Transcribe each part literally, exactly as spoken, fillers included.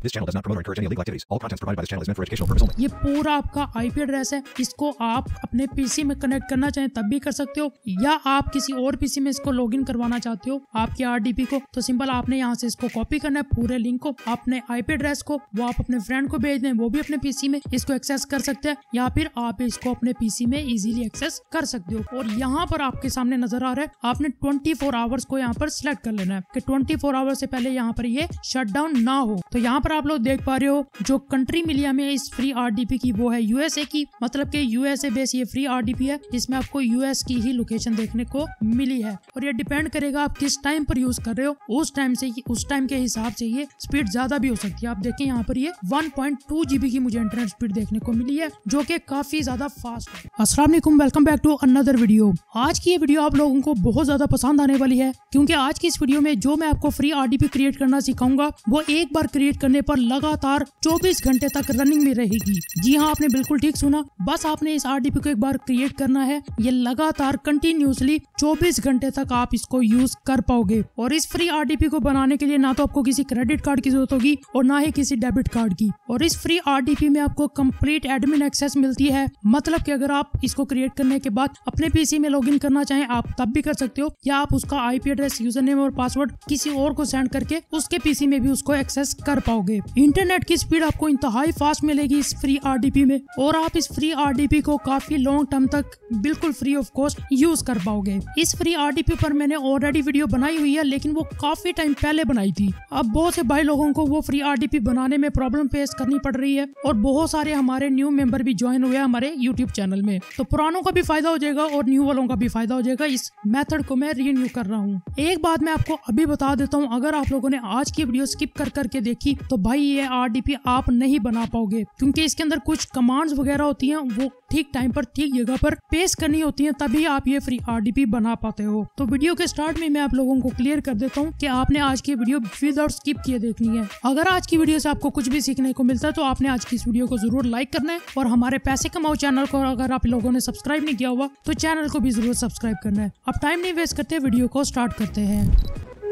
This channel does not promote or encourage any illegal activities. All content provided by this channel is meant for educational purposes only. ये पूरा आपका IP address है, इसको आप अपने PC में connect करना चाहें तब भी कर सकते हो, या आप किसी और पीसी में इसको लॉगिन करवाना चाहते हो आपके आरडीपी को, तो सिंपल आपने यहाँ से इसको कॉपी करना है, पूरे लिंक को, अपने आईपी एड्रेस को, वो आप अपने फ्रेंड को भेज दें, वो भी अपने पीसी में इसको एक्सेस कर सकते हैं, या फिर आप इसको अपने पीसी में इजीली एक्सेस कर सकते हो। और यहाँ पर आपके सामने नजर आ रहा है, आपने ट्वेंटी फोर आवर्स को यहाँ पर सिलेक्ट कर लेना है कि ट्वेंटी फोर आवर्स से पहले यहाँ पर ये शट डाउन ना हो। तो यहाँ पर आप लोग देख पा रहे हो जो कंट्री मिली हमें इस फ्री आरडीपी की वो है यूएसए की, मतलब कि यूएसए बेस ये फ्री आरडीपी है, इसमें आपको यूएस की ही लोकेशन देखने को मिली है। और ये डिपेंड करेगा आप किस टाइम पर यूज कर रहे हो, उस टाइम से उस टाइम के हिसाब से ये स्पीड ज्यादा भी हो सकती है। आप देखें यहाँ पर ये वन पॉइंट टू जीबी की मुझे इंटरनेट स्पीड देखने को मिली है, जो कि काफी ज्यादा फास्ट है। अस्सलाम वालेकुम, welcome back to another video. आज की ये वीडियो आप लोगों को बहुत ज्यादा पसंद आने वाली है, क्योंकि आज की इस वीडियो में जो मैं आपको फ्री आरडीपी क्रिएट करना सिखाऊंगा वो एक बार क्रिएट करने पर लगातार चौबीस घंटे तक रनिंग में रहेगी। जी हाँ, आपने बिल्कुल ठीक सुना, बस आपने इस आरडीपी को एक बार क्रिएट करना है, ये लगातार कंटिन्यूसली चौबीस घंटे तक आप इसको यूज कर पाओगे। और इस फ्री आरडीपी को बनाने के लिए ना तो आपको किसी क्रेडिट कार्ड की जरूरत होगी और ना ही किसी डेबिट कार्ड की। और इस फ्री आरडीपी में आपको कंप्लीट एडमिन एक्सेस मिलती है, मतलब कि अगर आप इसको क्रिएट करने के बाद अपने पीसी में लॉगिन करना चाहें आप तब भी कर सकते हो, या आप उसका आईपी एड्रेस, यूजर नेम और पासवर्ड किसी और को सेंड करके उसके पीसी में भी उसको एक्सेस कर पाओगे। इंटरनेट की स्पीड आपको इंतहाई फास्ट मिलेगी इस फ्री आरडीपी में, और आप इस फ्री आरडीपी को काफी लॉन्ग टर्म तक बिल्कुल फ्री ऑफ कॉस्ट यूज कर पाओगे। इस फ्री आरडीपी पर मैंने ऑलरेडी वीडियो बनाई हुई है, लेकिन वो काफी टाइम पहले बनाई थी। अब बहुत से भाई लोगों को वो फ्री आरडीपी बनाने में प्रॉब्लम फेस करनी पड़ रही है, और बहुत सारे हमारे न्यू मेंबर भी ज्वाइन हुए हमारे यूट्यूब चैनल में, तो पुरानों का भी फायदा हो जाएगा और न्यू वालों का भी फायदा हो जाएगा। इस मेथड को मैं रीन्यू कर रहा हूँ। एक बात मैं आपको अभी बता देता हूँ, अगर आप लोगों ने आज की वीडियो स्किप कर करके देखी तो भाई ये आरडीपी आप नहीं बना पाओगे, क्योंकि इसके अंदर कुछ कमांड्स वगैरह होती हैं, वो ठीक टाइम पर ठीक जगह पर पेश करनी होती हैं, तभी आप ये फ्री आरडीपी बना पाते हो। तो वीडियो के स्टार्ट में मैं आप लोगों को क्लियर कर देता हूँ कि आपने आज की वीडियो विदाउट स्किप किए देखनी है। अगर आज की वीडियो से आपको कुछ भी सीखने को मिलता है तो आपने आज की इस वीडियो को जरूर लाइक करना है, और हमारे पैसे कमाओ चैनल को अगर आप लोगों ने सब्सक्राइब नहीं किया हुआ तो चैनल को भी जरूर सब्सक्राइब करना है। अब टाइम नहीं वेस्ट करते, वीडियो को स्टार्ट करते हैं।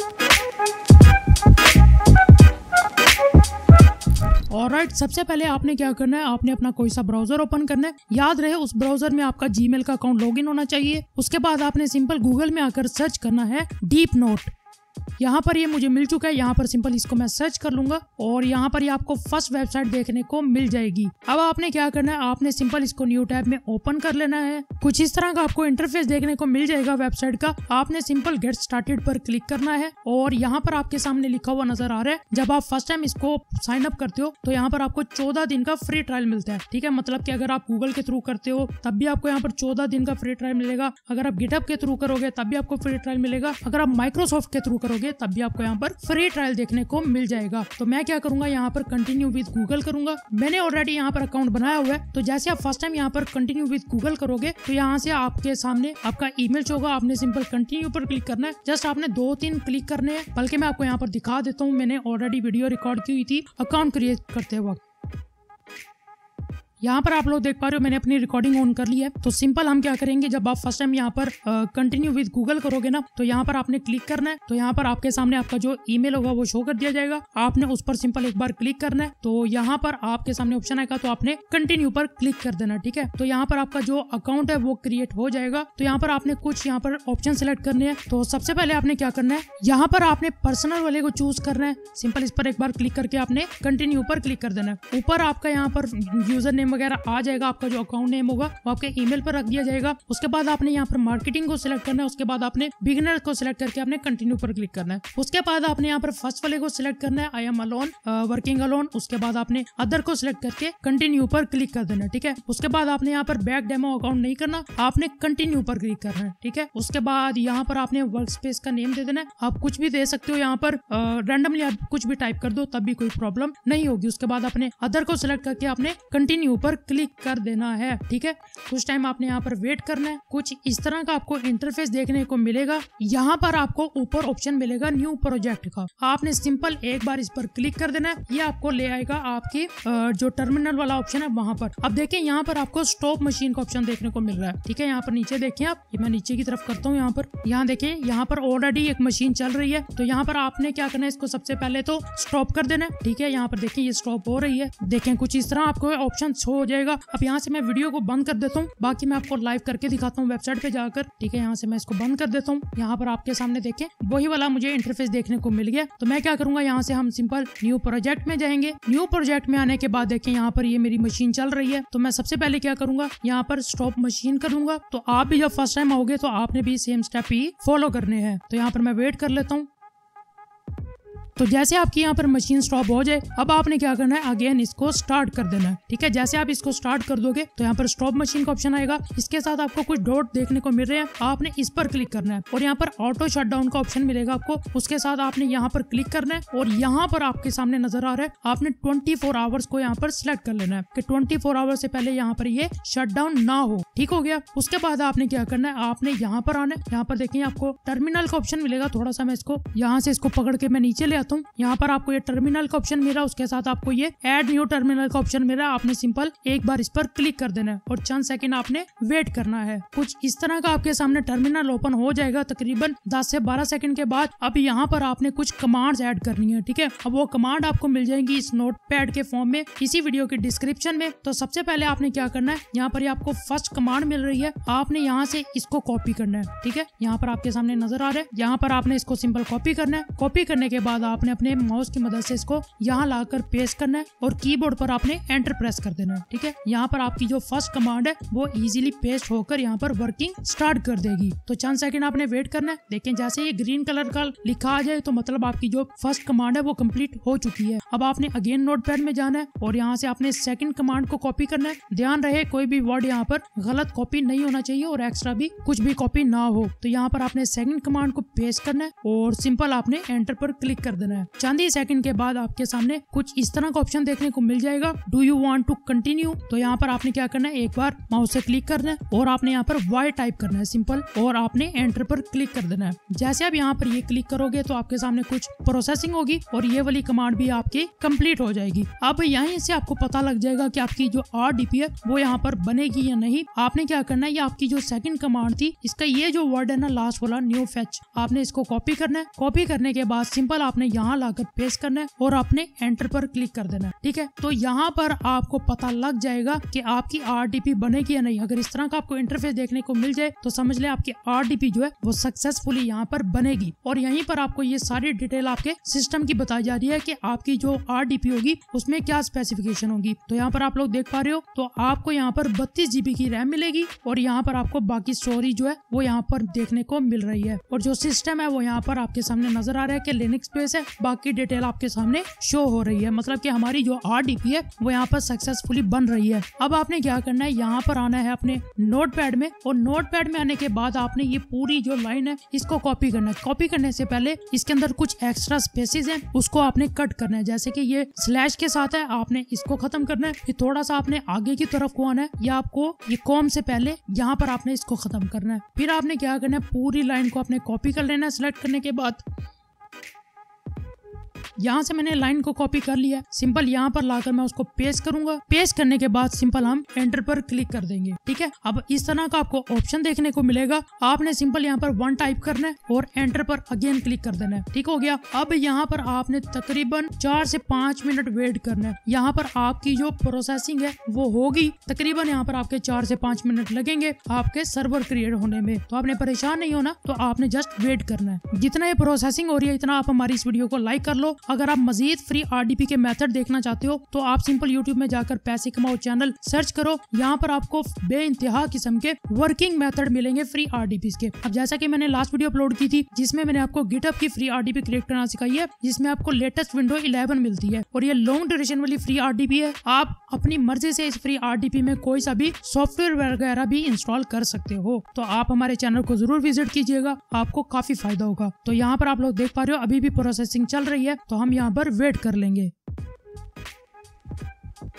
ऑलराइट, सबसे पहले आपने क्या करना है, आपने अपना कोई सा ब्राउजर ओपन करना है। याद रहे उस ब्राउजर में आपका जीमेल का अकाउंट लॉगिन होना चाहिए। उसके बाद आपने सिंपल गूगल में आकर सर्च करना है डीप नोट। यहाँ पर ये मुझे मिल चुका है, यहाँ पर सिंपल इसको मैं सर्च कर लूंगा और यहाँ पर ये आपको फर्स्ट वेबसाइट देखने को मिल जाएगी। अब आपने क्या करना है, आपने सिंपल इसको न्यू टैब में ओपन कर लेना है। कुछ इस तरह का आपको इंटरफेस देखने को मिल जाएगा वेबसाइट का। आपने सिंपल गेट स्टार्टेड पर क्लिक करना है, और यहाँ पर आपके सामने लिखा हुआ नजर आ रहा है, जब आप फर्स्ट टाइम इसको साइन अप करते हो तो यहाँ पर आपको चौदह दिन का फ्री ट्रायल मिलता है। ठीक है, मतलब की अगर आप गूगल के थ्रू करते हो तब भी आपको यहाँ पर चौदह दिन का फ्री ट्रायल मिलेगा। अगर आप गिटहब के थ्रू करोगे तब भी आपको फ्री ट्रायल मिलेगा। अगर आप माइक्रोसॉफ्ट के थ्रू करोगे तब भी आपको यहाँ पर फ्री ट्रायल देखने को मिल जाएगा। तो मैं क्या करूंगा, यहाँ पर कंटिन्यू विद गूगल करूंगा। मैंने ऑलरेडी यहाँ पर अकाउंट बनाया हुआ है, तो जैसे आप फर्स्ट टाइम यहाँ पर कंटिन्यू विद गूगल करोगे तो यहाँ से आपके सामने आपका ईमेल होगा। आपने सिंपल कंटिन्यू पर क्लिक करना है। जस्ट आपने दो तीन क्लिक करने हैं, बल्कि मैं आपको यहाँ पर दिखा देता हूँ। मैंने ऑलरेडी वीडियो रिकॉर्ड की हुई थी अकाउंट क्रिएट करते वक्त। यहाँ पर आप लोग देख पा रहे हो मैंने अपनी रिकॉर्डिंग ऑन कर ली है। तो सिंपल हम क्या करेंगे, जब आप फर्स्ट टाइम यहाँ पर कंटिन्यू विद गूगल करोगे ना, तो यहाँ पर आपने क्लिक करना है। तो यहाँ पर आपके सामने आपका जो ईमेल होगा वो शो कर दिया जाएगा। आपने उस पर सिंपल एक बार क्लिक करना है। तो यहाँ पर आपके सामने ऑप्शन आएगा, तो आपने कंटिन्यू पर क्लिक कर देना। ठीक है, तो यहाँ पर आपका जो अकाउंट है वो क्रिएट हो जाएगा। तो यहाँ पर आपने कुछ यहाँ पर ऑप्शन सिलेक्ट करने हैं। तो सबसे पहले आपने क्या करना है, यहाँ पर आपने पर्सनल वाले को चूज करना है। सिंपल इस पर एक बार क्लिक करके आपने कंटिन्यू पर क्लिक कर देना है। ऊपर आपका यहाँ पर यूजर नेम वगैरह आ जाएगा। आपका जो अकाउंट नेम होगा वो आपके ईमेल पर रख दिया जाएगा। उसके बाद आपने यहाँ पर मार्केटिंग को सिलेक्ट करना है। उसके बाद आपने बिगिनर को सिलेक्ट करके आपने कंटिन्यू पर क्लिक करना है। उसके बाद आपने यहाँ पर फर्स्ट वाले को सिलेक्ट करना है, I am alone, working alone. उसके बाद आपने अदर को सिलेक्ट करके कंटिन्यू पर क्लिक कर देना है। ठीक है, उसके बाद आपने यहाँ पर बैक डेमो अकाउंट नहीं करना, आपने कंटिन्यू पर क्लिक करना है। ठीक है, उसके बाद यहाँ पर आपने वर्क स्पेस का नेम दे देना है। आप कुछ भी दे सकते हो, यहाँ पर रैंडमली आप कुछ भी टाइप कर दो तब भी कोई प्रॉब्लम नहीं होगी। उसके बाद आपने अदर को सिलेक्ट करके आपने कंटिन्यू ऊपर क्लिक कर देना है। ठीक है, कुछ टाइम आपने यहाँ पर वेट करना है। कुछ इस तरह का आपको इंटरफेस देखने को मिलेगा। यहाँ पर आपको ऊपर ऑप्शन मिलेगा न्यू प्रोजेक्ट का, आपने सिंपल एक बार इस पर क्लिक कर देना है। ये आपको ले आएगा आपकी जो टर्मिनल वाला ऑप्शन है वहां पर। अब देखिए यहाँ पर आपको स्टॉप मशीन का ऑप्शन देखने को मिल रहा है। ठीक है, यहाँ पर नीचे देखिए आप, मैं नीचे की तरफ करता हूँ। यहाँ पर यहाँ देखिए, यहाँ पर ऑलरेडी एक मशीन चल रही है। तो यहाँ पर आपने क्या करना है, इसको सबसे पहले तो स्टॉप कर देना है। ठीक है, यहाँ पर देखिए ये स्टॉप हो रही है। देखें कुछ इस तरह आपको ऑप्शन शो हो जाएगा। अब यहाँ से मैं वीडियो को बंद कर देता हूँ, बाकी मैं आपको लाइव करके दिखाता हूँ वेबसाइट पे जाकर। ठीक है, यहाँ से मैं इसको बंद कर देता हूँ। यहाँ पर आपके सामने देखें वही वाला मुझे इंटरफेस देखने को मिल गया। तो मैं क्या करूंगा, यहाँ से हम सिंपल न्यू प्रोजेक्ट में जाएंगे। न्यू प्रोजेक्ट में आने के बाद देखें यहाँ पर ये मेरी मशीन चल रही है। तो मैं सबसे पहले क्या करूंगा, यहाँ पर स्टॉप मशीन करूंगा। तो आप भी जब फर्स्ट टाइम आओगे तो आपने भी सेम स्टेप ही फॉलो करने हैं। तो यहाँ पर मैं वेट कर लेता हूँ। तो जैसे आपकी यहाँ पर मशीन स्टॉप हो जाए, अब आपने क्या करना है, अगेन इसको स्टार्ट कर देना है। ठीक है, जैसे आप इसको स्टार्ट कर दोगे तो यहाँ पर स्टॉप मशीन का ऑप्शन आएगा। इसके साथ आपको कुछ डॉट देखने को मिल रहे हैं, आपने इस पर क्लिक करना है और यहाँ पर ऑटो शटडाउन का ऑप्शन मिलेगा आपको। उसके साथ आपने यहाँ पर क्लिक करना है और यहाँ पर आपके सामने नजर आ रहा है, आपने ट्वेंटी फोर आवर्स को यहाँ पर सिलेक्ट कर लेना है कि ट्वेंटी फोर आवर्स से पहले यहाँ पर ये शटडाउन ना हो। ठीक हो गया। उसके बाद आपने क्या करना है, आपने यहाँ पर आना है। यहाँ पर देखिए आपको टर्मिनल का ऑप्शन मिलेगा। थोड़ा सा मैं इसको यहाँ से इसको पकड़ के मैं नीचे ले आता हूँ। यहाँ पर आपको ये टर्मिनल का ऑप्शन मिला, उसके साथ आपको ये ऐड न्यू टर्मिनल का ऑप्शन मिला। आपने सिंपल एक बार इस पर क्लिक कर देना है और चंद सेकंड आपने वेट करना है। कुछ इस तरह का आपके सामने टर्मिनल ओपन हो जाएगा तकरीबन दस से बारह सेकंड के बाद। अब यहाँ पर आपने कुछ कमांड्स ऐड करनी है। ठीक है, अब वो कमांड आपको मिल जाएंगी इस नोटपैड के फॉर्म में, इसी वीडियो के डिस्क्रिप्शन में। तो सबसे पहले आपने क्या करना है, यहाँ पर आपको फर्स्ट कमांड मिल रही है, आपने यहाँ से इसको कॉपी करना है। ठीक है, यहाँ पर आपके सामने नजर आ रहा है, यहाँ पर आपने इसको सिंपल कॉपी करना है। कॉपी करने के बाद आपने अपने माउस की मदद से इसको यहाँ लाकर पेस्ट करना है और कीबोर्ड पर आपने एंटर प्रेस कर देना है। ठीक है, यहाँ पर आपकी जो फर्स्ट कमांड है वो इजीली पेस्ट होकर यहाँ पर वर्किंग स्टार्ट कर देगी। तो चंद सेकंड आपने वेट करना है। देखें जैसे ये ग्रीन कलर का लिखा आ जाए तो मतलब आपकी जो फर्स्ट कमांड है वो कंप्लीट हो चुकी है। अब आपने अगेन नोटपैड में जाना है और यहाँ से आपने सेकंड कमांड को कॉपी करना है। ध्यान रहे कोई भी वर्ड यहाँ पर गलत कॉपी नहीं होना चाहिए और एक्स्ट्रा भी कुछ भी कॉपी ना हो। तो यहाँ पर आपने सेकंड कमांड को पेस्ट करना है और सिंपल आपने एंटर पर क्लिक कर देना है। चंद ही सेकंड के बाद आपके सामने कुछ इस तरह का ऑप्शन देखने को मिल जाएगा, do you want to continue. तो यहाँ पर आपने क्या करना है, एक बार माउस से क्लिक करना है और आपने यहाँ पर वाई टाइप करना है सिंपल और आपने एंटर पर क्लिक कर देना है। जैसे आप यहाँ पर ये क्लिक करोगे तो आपके सामने कुछ प्रोसेसिंग होगी और ये वाली कमांड भी आपकी कंप्लीट हो जाएगी। अब यहीं से आपको पता लग जाएगा कि आपकी जो आरडीपी है वो यहाँ पर बनेगी या नहीं। आपने क्या करना है, ये आपकी जो सेकंड कमांड थी इसका ये जो वर्ड है ना लास्ट वाला न्यू फेच, आपने इसको कॉपी करना है। कॉपी करने के बाद सिंपल आपने यहाँ लाकर पेस्ट करना है और आपने एंटर पर क्लिक कर देना है। ठीक है, तो यहाँ पर आपको पता लग जाएगा कि आपकी आरडीपी बनेगी या नहीं। अगर इस तरह का आपको इंटरफेस देखने को मिल जाए तो समझ ले आपकी आरडीपी जो है वो सक्सेसफुली यहाँ पर बनेगी। और यहीं पर आपको ये सारी डिटेल आपके सिस्टम की बताई जा रही है कि आपकी जो आरडीपी होगी उसमें क्या स्पेसिफिकेशन होगी। तो यहाँ पर आप लोग देख पा रहे हो, तो आपको यहाँ पर बत्तीस जीबी की रैम मिलेगी और यहाँ पर आपको बाकी स्टोरेज जो है वो यहाँ पर देखने को मिल रही है। और जो सिस्टम है वो यहाँ पर आपके सामने नजर आ रहा है कि लिनक्स बेस है। बाकी डिटेल आपके सामने शो हो रही है, मतलब कि हमारी जो आरडीपी है वो यहाँ पर सक्सेसफुली बन रही है। अब आपने क्या करना है, यहाँ पर आना है अपने नोटपैड में और नोटपैड में आने के बाद आपने ये पूरी जो लाइन है इसको कॉपी करना है। कॉपी करने से पहले इसके अंदर कुछ एक्स्ट्रा स्पेसेस हैं उसको आपने कट करना है। जैसे कि ये स्लैश के साथ है, आपने इसको खत्म करना है। फिर थोड़ा सा आपने आगे की तरफ को आना है या आपको ये कॉम से पहले यहाँ पर आपने इसको खत्म करना है। फिर आपने क्या करना है, पूरी लाइन को आपने कॉपी कर लेना है। सिलेक्ट करने के बाद यहाँ से मैंने लाइन को कॉपी कर लिया, सिंपल यहाँ पर लाकर मैं उसको पेस्ट करूंगा। पेस्ट करने के बाद सिंपल हम एंटर पर क्लिक कर देंगे। ठीक है, अब इस तरह का आपको ऑप्शन देखने को मिलेगा। आपने सिंपल यहाँ पर वन टाइप करना है और एंटर पर अगेन क्लिक कर देना है। ठीक हो गया। अब यहाँ पर आपने तकरीबन चार से पांच मिनट वेट करना है। यहाँ पर आपकी जो प्रोसेसिंग है वो होगी, तकरीबन यहाँ पर आपके चार से पांच मिनट लगेंगे आपके सर्वर क्रिएट होने में। तो आपने परेशान नहीं होना, तो आपने जस्ट वेट करना है। जितना ये प्रोसेसिंग हो रही है इतना आप हमारी इस वीडियो को लाइक कर लो। अगर आप मजीद फ्री आरडीपी के मेथड देखना चाहते हो तो आप सिंपल यूट्यूब में जाकर पैसे कमाओ चैनल सर्च करो। यहाँ पर आपको बेइंतहा किस्म के वर्किंग मेथड मिलेंगे फ्री आरडीपी के। अब जैसा कि मैंने लास्ट वीडियो अपलोड की थी जिसमें मैंने आपको गिटहब की फ्री आरडीपी क्रिएट करना सिखाई है, जिसमें आपको लेटेस्ट विंडो इलेवन मिलती है और ये लॉन्ग ड्यूरेशन वाली फ्री आरडीपी है। आप अपनी मर्जी से इस फ्री आरडीपी में कोई सा भी सॉफ्टवेयर वगैरह भी इंस्टॉल कर सकते हो। तो आप हमारे चैनल को जरूर विजिट कीजिएगा, आपको काफी फायदा होगा। तो यहाँ पर आप लोग देख पा रहे हो अभी भी प्रोसेसिंग चल रही है, तो हम यहाँ पर वेट कर लेंगे।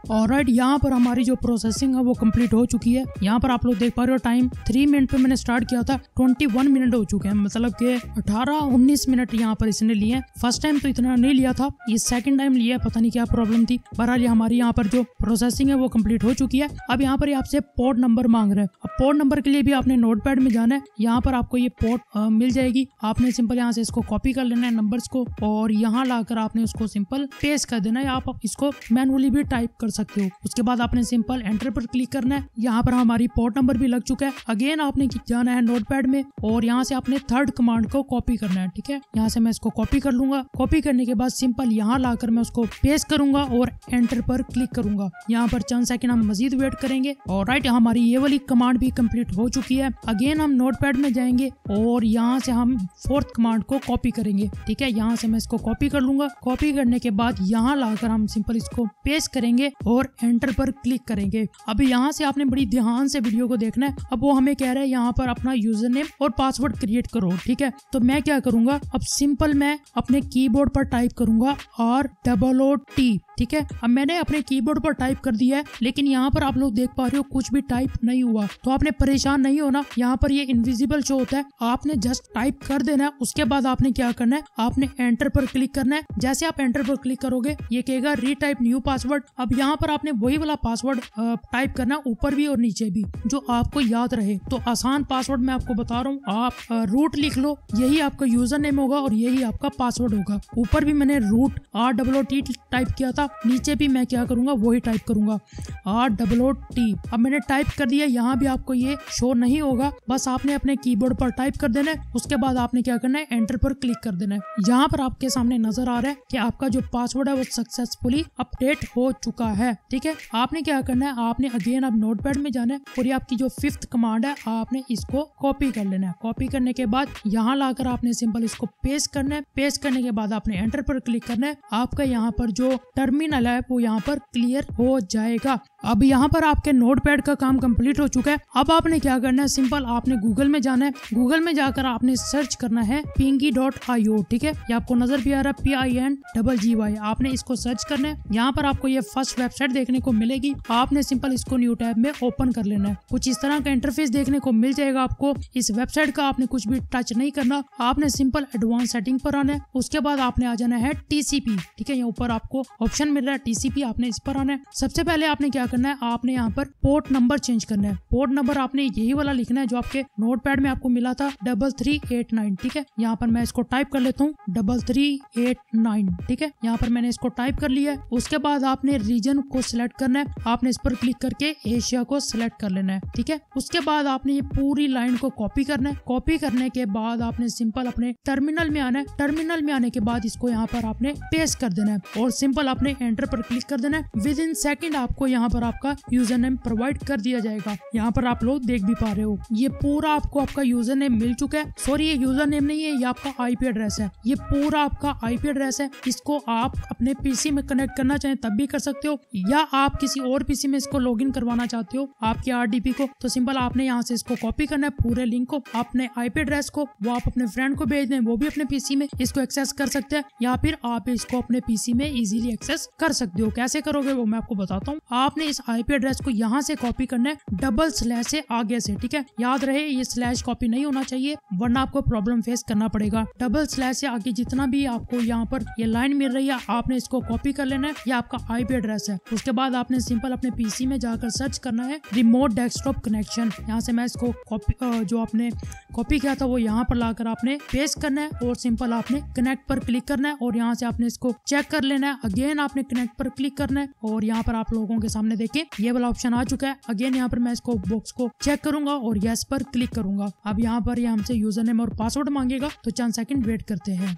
ऑलराइट, यहाँ पर हमारी जो प्रोसेसिंग है वो कंप्लीट हो चुकी है। यहाँ पर आप लोग देख पा रहे हो टाइम थ्री मिनट पे मैंने स्टार्ट किया था, ट्वेंटी वन मिनट हो चुके हैं, मतलब कि अठारह उन्नीस मिनट यहाँ पर इसने लिए। फर्स्ट टाइम तो इतना नहीं लिया था, ये सेकंड टाइम लिया, पता नहीं क्या प्रॉब्लम थी। बहरहाल हमारी यहाँ पर जो प्रोसेसिंग है वो कंप्लीट हो चुकी है। अब यहाँ पर आपसे पोर्ट नंबर मांग रहे हैं। अब पोर्ट नंबर के लिए भी आपने नोटपैड में जाना है। यहाँ पर आपको ये पोर्ट मिल जाएगी, आपने सिंपल यहाँ से इसको कॉपी कर लेना है नंबर्स को, और यहाँ लाकर आपने उसको सिंपल पेस्ट कर देना है। आप इसको मैनुअली भी टाइप कर सकते हो। उसके बाद आपने सिंपल एंटर पर क्लिक करना है। यहाँ पर हमारी पोर्ट नंबर भी लग चुका है। अगेन आपने जाना है नोटपैड में और यहाँ से आपने थर्ड कमांड को कॉपी करना है। ठीक है, यहाँ से मैं इसको कॉपी कर लूंगा। कॉपी करने के बाद सिंपल यहाँ लाकर मैं उसको पेस्ट करूंगा और एंटर पर क्लिक करूंगा। यहाँ पर चंद सेकंड हम मजीद वेट करेंगे। और राइट, हमारी ये वाली कमांड भी कंप्लीट हो चुकी है। अगेन हम नोटपैड में जाएंगे और यहाँ से हम फोर्थ कमांड को कॉपी करेंगे। ठीक है, यहाँ से मैं इसको कॉपी कर लूंगा। कॉपी करने के बाद यहाँ लाकर हम सिंपल इसको पेस्ट करेंगे और एंटर पर क्लिक करेंगे। अब यहाँ से आपने बड़ी ध्यान से वीडियो को देखना है। अब वो हमें कह रहा है यहाँ पर अपना यूजर नेम और पासवर्ड क्रिएट करो। ठीक है, तो मैं क्या करूंगा, अब सिंपल मैं अपने कीबोर्ड पर टाइप करूंगा आर डबल ओ टी। ठीक है, अब मैंने अपने कीबोर्ड पर टाइप कर दिया है, लेकिन यहाँ पर आप लोग देख पा रहे हो कुछ भी टाइप नहीं हुआ। तो आपने परेशान नहीं होना, यहाँ पर ये इनविजिबल शो होता है, आपने जस्ट टाइप कर देना है। उसके बाद आपने क्या करना है, आपने एंटर पर क्लिक करना है। जैसे आप एंटर पर क्लिक करोगे ये कहेगा रीटाइप न्यू पासवर्ड। अब यहाँ पर आपने वही वाला पासवर्ड टाइप करना है, ऊपर भी और नीचे भी, जो आपको याद रहे। तो आसान पासवर्ड मैं आपको बता रहा हूँ, आप रूट लिख लो, यही आपका यूजर नेम होगा और यही आपका पासवर्ड होगा। ऊपर भी मैंने root R double O T type किया था, नीचे भी मैं क्या करूंगा वही टाइप करूंगा आर डबल ओ टी। अब मैंने टाइप कर दिया, यहाँ भी आपको ये शो नहीं होगा, बस आपने अपने कीबोर्ड पर टाइप कर देना है। उसके बाद आपने क्या करना है, एंटर पर क्लिक कर देना है। यहाँ पर आपके सामने नजर आ रहा है कि आपका जो पासवर्ड है वो सक्सेसफुली अपडेट हो चुका है। ठीक है, आपने क्या करना है, आपने अगेन अब नोटपैड में जाना है और ये आपकी जो फिफ्थ कमांड है आपने इसको कॉपी कर लेना है। कॉपी करने के बाद यहाँ लाकर आपने सिंपल इसको पेस्ट करना है। पेस्ट करने के बाद आपने एंटर पर क्लिक करना है। आपका यहाँ पर जो टर्मिनल है वो यहाँ पर क्लियर हो जाएगा। अब यहाँ पर आपके नोटपैड का काम कंप्लीट हो चुका है। अब आपने क्या करना है, सिंपल आपने गूगल में जाना है। गूगल में जाकर आपने सर्च करना है पिंगी डॉट आई ओ। ठीक है, ये आपको नजर भी आ रहा है, P I N double G Y. आपने इसको सर्च करना है। यहाँ पर आपको ये फर्स्ट वेबसाइट देखने को मिलेगी। आपने सिंपल इसको न्यू टैब में ओपन कर लेना है। कुछ इस तरह का इंटरफेस देखने को मिल जाएगा आपको। इस वेबसाइट का आपने कुछ भी टच नहीं करना, आपने सिंपल एडवांस सेटिंग पर आना है। उसके बाद आपने आ जाना है टीसीपी। ठीक है, यहाँ ऊपर आपको ऑप्शन मिल रहा है टीसीपी, आपने इस पर आना है। सबसे पहले आपने क्या करना है, आपने यहाँ पर पोर्ट नंबर चेंज करना है। पोर्ट नंबर आपने यही वाला लिखना है जो आपके नोटपैड में आपको मिला था, डबल थ्री एट नाइन। ठीक है, यहाँ पर मैं इसको टाइप कर लेता हूँ, डबल थ्री एट नाइन। ठीक है, यहाँ पर मैंने इसको टाइप कर लिया है। उसके बाद आपने रीजन को सिलेक्ट करना है। आपने इस पर क्लिक करके एशिया को सिलेक्ट कर लेना है। ठीक है, उसके बाद आपने ये पूरी लाइन को कॉपी करना है। कॉपी करने के बाद आपने सिंपल अपने टर्मिनल में आना है। टर्मिनल में आने के बाद इसको यहाँ पर आपने पेस्ट कर देना है और सिंपल आपने एंटर पर क्लिक कर देना है। विद इन सेकेंड आपको यहाँ पर आपका यूजर नेम प्रोवाइड कर दिया जाएगा। यहाँ पर आप लोग देख भी पा रहे हो, ये पूरा आपको आपका यूजर नेम मिल चुका है। सॉरी, ये यूजर नेम नहीं है, ये आपका आईपी एड्रेस है। ये पूरा आपका आईपी एड्रेस है। इसको आप अपने पीसी में कनेक्ट करना चाहें तब भी कर सकते हो, या आप किसी और पीसी में इसको लॉगिन करवाना चाहते हो आपके आरडीपी को, तो सिंपल आपने यहाँ से इसको कॉपी करना है, पूरे लिंक को, अपने आईपी एड्रेस को, वो आप अपने फ्रेंड को भेज दें, वो भी अपने पीसी में इसको एक्सेस कर सकते हैं, या फिर आप इसको अपने पीसी में इजीली एक्सेस कर सकते हो। कैसे करोगे वो मैं आपको बताता हूँ। आपने इस आईपी एड्रेस को यहाँ से कॉपी करना है, डबल स्लैश से आगे से। ठीक है, याद रहे ये स्लैश कॉपी नहीं होना चाहिए, वरना आपको प्रॉब्लम फेस करना पड़ेगा। डबल स्लैश से आगे जितना भी आपको यहाँ पर ये लाइन मिल रही है, आपने इसको कॉपी कर लेना है। ये आपका आईपी एड्रेस है। उसके बाद आपने सिंपल अपने पीसी में जाकर सर्च करना है रिमोट डेस्कटॉप कनेक्शन। यहाँ से मैं इसको कॉपी जो आपने कॉपी किया था वो यहाँ पर लाकर आपने पेस्ट करना है और सिंपल आपने कनेक्ट पर क्लिक करना है और यहाँ से आपने इसको चेक कर लेना है। अगेन आपने कनेक्ट पर क्लिक करना है और यहाँ पर आप लोगों के सामने देखिए ये वाला ऑप्शन आ चुका है। अगेन यहाँ पर मैं इसको बॉक्स को चेक करूंगा और यस पर क्लिक करूंगा। अब यहाँ पर ये हमसे यूजर नेम और पासवर्ड मांगेगा, तो चंद सेकंड वेट करते हैं।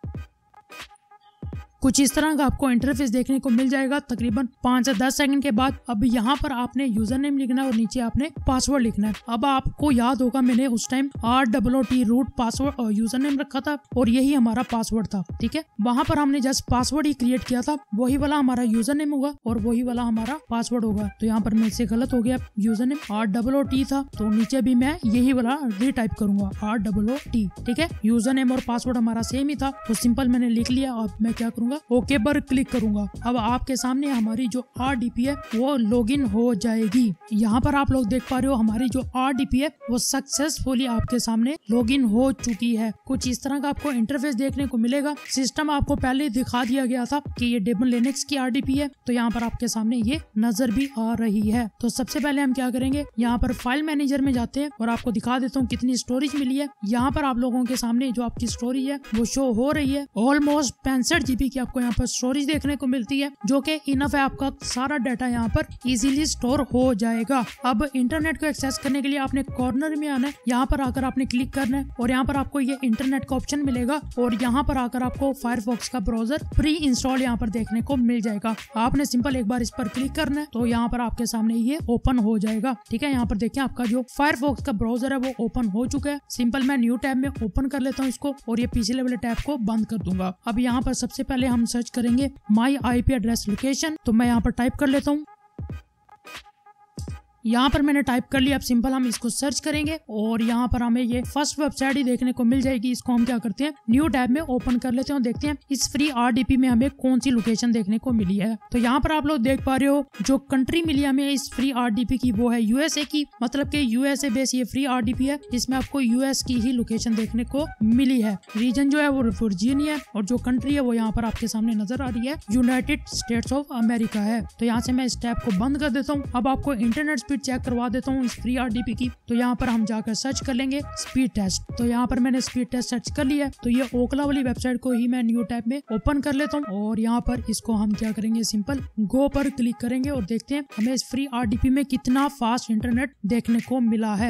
कुछ इस तरह का आपको इंटरफेस देखने को मिल जाएगा तकरीबन पाँच से दस सेकंड के बाद। अब यहाँ पर आपने यूजर नेम लिखना है और नीचे आपने पासवर्ड लिखना है। अब आपको याद होगा मैंने उस time R double O T root password और यूजर नेम रखा था और यही हमारा पासवर्ड था। ठीक है, वहां पर हमने जस्ट पासवर्ड ही क्रिएट किया था, वही वाला हमारा यूजर नेम होगा और वही वाला हमारा पासवर्ड होगा। तो यहाँ पर मेरे से गलत हो गया, user name R double O T था तो नीचे भी मैं यही वाला रीटाइप करूंगा आर डबल ओ टी। ठीक है, यूजर नेम और पासवर्ड हमारा सेम ही था तो सिंपल मैंने लिख लिया। अब मैं क्या करूंगा, करूंगा, ओके पर क्लिक करूंगा। अब आपके सामने हमारी जो आरडीपी है वो लॉगिन हो जाएगी। यहाँ पर आप लोग देख पा रहे हो हमारी जो आरडीपी है वो सक्सेसफुली आपके सामने लॉगिन हो चुकी है। कुछ इस तरह का आपको इंटरफेस देखने को मिलेगा। सिस्टम आपको पहले दिखा दिया गया था कि ये डेमन लिनक्स की आरडीपी है, तो यहाँ पर आपके सामने ये नजर भी आ रही है। तो सबसे पहले हम क्या करेंगे, यहाँ पर फाइल मैनेजर में जाते हैं और आपको दिखा देता हूँ कितनी स्टोरेज मिली है। यहाँ पर आप लोगों के सामने जो आपकी स्टोरेज है वो शो हो रही है। ऑलमोस्ट पैंसठ जीबी की आपको यहाँ पर स्टोरेज देखने को मिलती है, जो कि इनफ है, आपका सारा डाटा यहाँ पर इजीली स्टोर हो जाएगा। अब इंटरनेट को एक्सेस करने के लिए आपने कॉर्नर में आना है, यहाँ पर आकर आपने क्लिक करना है और यहाँ पर आपको ये इंटरनेट का ऑप्शन मिलेगा और यहाँ पर आकर आपको फायरफॉक्स का ब्राउजर प्री इंस्टॉल यहाँ पर देखने को मिल जाएगा। आपने सिंपल एक बार इस पर क्लिक करना है तो यहाँ पर आपके सामने ये ओपन हो जाएगा। ठीक है, यहाँ पर देखिए आपका जो फायरफॉक्स का ब्राउजर है वो ओपन हो चुका है। सिंपल मैं न्यू टैब में ओपन कर लेता हूँ इसको और ये पिछले वाले टैब को बंद कर दूंगा। अब यहाँ पर सबसे पहले हम सर्च करेंगे माई आईपी एड्रेस लोकेशन, तो मैं यहाँ पर टाइप कर लेता हूँ। यहाँ पर मैंने टाइप कर लिया। अब सिंपल हम इसको सर्च करेंगे और यहाँ पर हमें ये फर्स्ट वेबसाइट ही देखने को मिल जाएगी। इसको हम क्या करते हैं, न्यू टैब में ओपन कर लेते हैं और देखते हैं इस फ्री आरडीपी में हमें कौन सी लोकेशन देखने को मिली है। तो यहाँ पर आप लोग देख पा रहे हो जो कंट्री मिली हमें इस फ्री आरडीपी की वो है यूएसए की, मतलब कि यूएसए बेस ये फ्री आरडीपी है। इसमें आपको यूएस की ही लोकेशन देखने को मिली है। रीजन जो है वो वर्जीनिया है और जो कंट्री है वो यहाँ पर आपके सामने नजर आ रही है, यूनाइटेड स्टेट्स ऑफ अमेरिका है। तो यहाँ से मैं इस टैब को बंद कर देता हूँ। अब आपको इंटरनेट स्पीड चेक करवा देता हूँ इस फ्री आरडीपी की। तो यहाँ पर हम जाकर सर्च कर लेंगे स्पीड टेस्ट। तो यहाँ पर मैंने स्पीड टेस्ट सर्च कर लिया है। तो ये ओकला वाली वेबसाइट को ही मैं न्यू टैब में ओपन कर लेता हूँ और यहाँ पर इसको हम क्या करेंगे, सिंपल गो पर क्लिक करेंगे और देखते हैं हमें इस फ्री आरडीपी में कितना फास्ट इंटरनेट देखने को मिला है।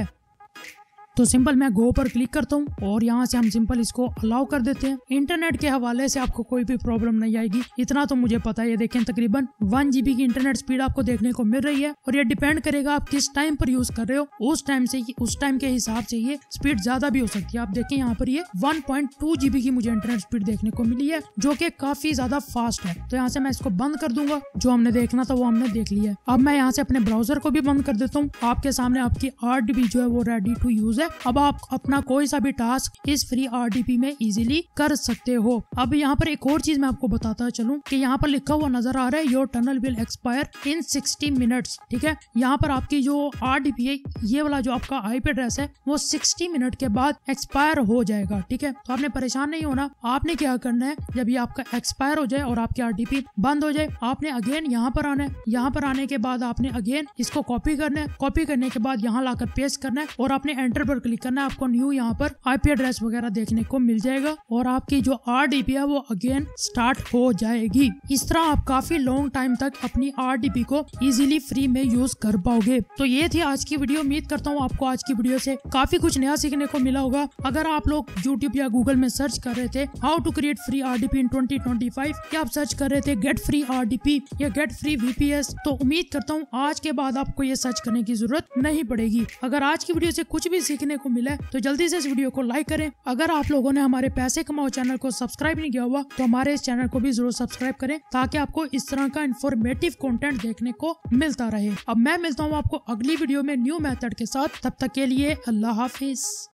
तो सिंपल मैं गो पर क्लिक करता हूँ और यहाँ से हम सिंपल इसको अलाउ कर देते हैं। इंटरनेट के हवाले से आपको कोई भी प्रॉब्लम नहीं आएगी, इतना तो मुझे पता है। ये देखें तकरीबन वन जीबी की इंटरनेट स्पीड आपको देखने को मिल रही है और ये डिपेंड करेगा आप किस टाइम पर यूज कर रहे हो, उस टाइम से उस टाइम के हिसाब से ये स्पीड ज्यादा भी हो सकती है। आप देखें यहाँ पर ये वन पॉइंट टू जीबी की मुझे इंटरनेट स्पीड देखने को मिली है, जो कि काफी ज्यादा फास्ट है। तो यहाँ से मैं इसको बंद कर दूंगा। जो हमने देखना था वो हमने देख लिया है। अब मैं यहाँ से अपने ब्राउजर को भी बंद कर देता हूँ। आपके सामने आपकी आरडीपी जो है वो रेडी टू यूज है। अब आप अपना कोई सा भी टास्क इस फ्री आरडीपी में इजीली कर सकते हो। अब यहाँ पर एक और चीज मैं आपको बताता चलूं कि यहाँ पर लिखा हुआ नजर आ रहा है your tunnel will expire in sixty minutes. ठीक है, यहाँ पर आपकी जो आरडीपी है, ये वाला जो आपका आईपी एड्रेस है वो सिक्सटी मिनट के बाद एक्सपायर हो जाएगा। ठीक है, तो आपने परेशान नहीं होना। आपने क्या करना है, जब ये आपका एक्सपायर हो जाए और आपकी आरडीपी बंद हो जाए, आपने अगेन यहाँ पर आना है। यहाँ पर आने के बाद आपने अगेन इसको कॉपी करना है। कॉपी करने के बाद यहाँ लाकर पेस्ट करना है और आपने एंटर पर क्लिक करना है। आपको न्यू यहाँ पर आईपी एड्रेस वगैरह देखने को मिल जाएगा और आपकी जो आरडीपी है वो अगेन स्टार्ट हो जाएगी। इस तरह आप काफी लॉन्ग टाइम तक अपनी आरडीपी को इजीली फ्री में यूज कर पाओगे। तो ये थी आज की वीडियो। उम्मीद करता हूँ आपको आज की वीडियो से काफी कुछ नया सीखने को मिला होगा। अगर आप लोग यूट्यूब या गूगल में सर्च कर रहे थे how to create free RDP in twenty twenty five, या आप सर्च कर रहे थे गेट फ्री आरडीपी या गेट फ्री वीपीएस, तो उम्मीद करता हूँ आज के बाद आपको ये सर्च करने की जरूरत नहीं पड़ेगी। अगर आज की वीडियो से कुछ भी सीखने को मिला तो जल्दी से इस वीडियो को लाइक करें। अगर आप लोगों ने हमारे पैसे कमाओ चैनल को सब्सक्राइब नहीं किया हुआ तो हमारे इस चैनल को भी जरूर सब्सक्राइब करें, ताकि आपको इस तरह का इंफॉर्मेटिव कंटेंट देखने को मिलता रहे। अब मैं मिलता हूँ आपको अगली वीडियो में न्यू मेथड के साथ। तब तक के लिए अल्लाह हाफिज।